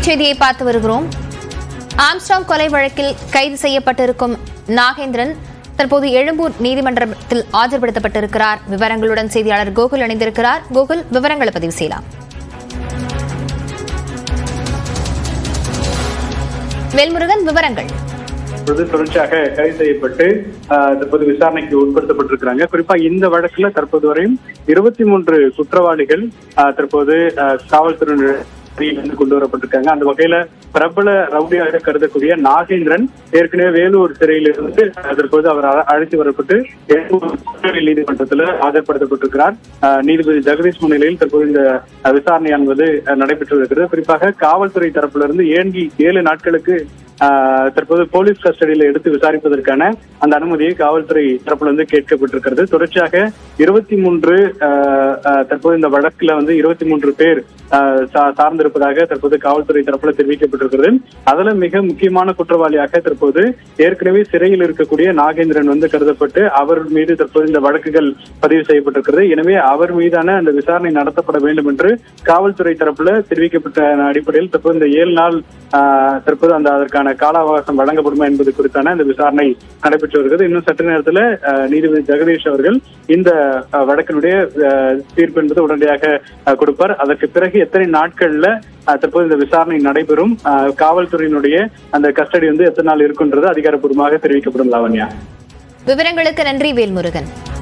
செய்தியை பார்த்து வருகிறோம். ஆம்ஸ்ட்ராங் கொலை வழக்கில் கைது செய்யப்பட்டிருக்கும் நாகேந்திரன் தற்போது எழும்பூர் நீதிமன்றத்தில் ஆஜர்படுத்தப்பட்டிருக்கிறார். விவரங்களுடன் செய்தியாளர் கோகுல் இணைந்திருக்கிறார். கோகுல், விவரங்களை பதிவு செய்யலாம். வேல்முருகன், விவரங்கள். தொடர்ச்சியாக கைது செய்யப்பட்டு தற்போது விசாரணைக்கு உட்படுத்தப்பட்டிருக்கிறாங்க. குறிப்பா இந்த வழக்குல தற்போது வரையும் 23 குற்றவாளிகள் தற்போது காவல்துறை கொண்டு வரப்பட்டிருக்காங்க. அந்த வகையில பிரபல ரவுடியாக கருதக்கூடிய நாகேந்திரன் ஏற்கனவே வேலூர் சிறையிலிருந்து தற்போது அவர் அழைத்து வரப்பட்டு நீதிமன்றத்தில் ஆஜர்படுத்தப்பட்டிருக்கிறார். நீதிபதி ஜெகதீஷ் முன்னிலையில் தற்போது இந்த விசாரணையானது நடைபெற்று வருகிறது. குறிப்பாக காவல்துறை தரப்பிலிருந்து 7 நாட்களுக்கு தற்போது போலீஸ் கஸ்டடியில எடுத்து விசாரிப்பதற்கான அந்த அனுமதியை காவல்துறை தரப்புல கேட்கப்பட்டிருக்கிறது. தொடர்ச்சியாக 23 தற்போது இந்த வழக்குல 23 பேர் சார்ந்திருப்பதாக தற்போது காவல்துறை தரப்புல தெரிவிக்கப்பட்டிருக்கிறது. அதுல மிக முக்கியமான குற்றவாளியாக தற்போது ஏற்கனவே சிறையில் இருக்கக்கூடிய நாகேந்திரன் கருதப்பட்டு அவர் மீது தற்போது இந்த வழக்குகள் பதிவு செய்யப்பட்டிருக்கிறது. எனவே அவர் மீதான அந்த விசாரணை நடத்தப்பட வேண்டும் என்று காவல்துறை தரப்புல தெரிவிக்கப்பட்ட அடிப்படையில் தற்போது இந்த 7 நாள் தற்போது அதற்கான கால அவகாசம் வழங்கப்படுமா என்பது குறித்தான இந்த விசாரணை நடைபெற்று வருகிறது. இன்னும் சற்று நேரத்தில் நீதிபதி ஜெகதீஷ் அவர்கள் இந்த வழக்கினுடைய தீர்ப்பு என்பது உடனடியாக கொடுப்பார். அதற்கு பிறகு எத்தனை நாட்கள்ல தற்போது இந்த விசாரணை நடைபெறும், காவல்துறையினுடைய அந்த கஸ்டடி எத்தனை நாள் இருக்குன்றது அதிகாரப்பூர்வமாக தெரிவிக்கப்படும். லாவண்யா, விவரங்களுக்கு நன்றி வேல்முருகன்.